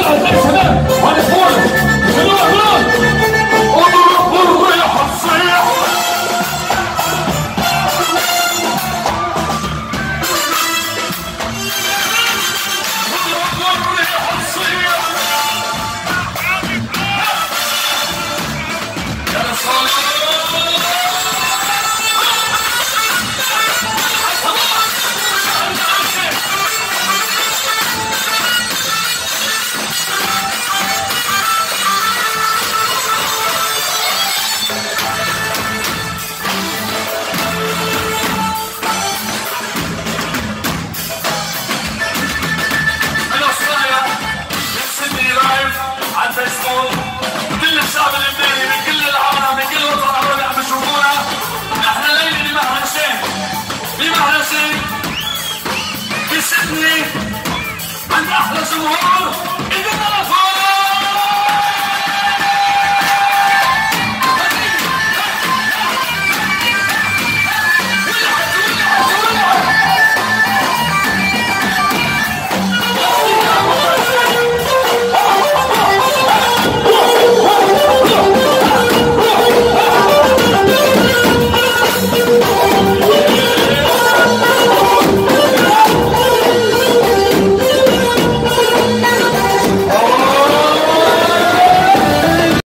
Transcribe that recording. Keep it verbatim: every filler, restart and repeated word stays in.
كل الشعب اللبناني من كل العالم من كل الوطن العربي عم يشوفونا. نحن ليلة بمهرجان بمهرجان بسيدني عند احلى جمهور.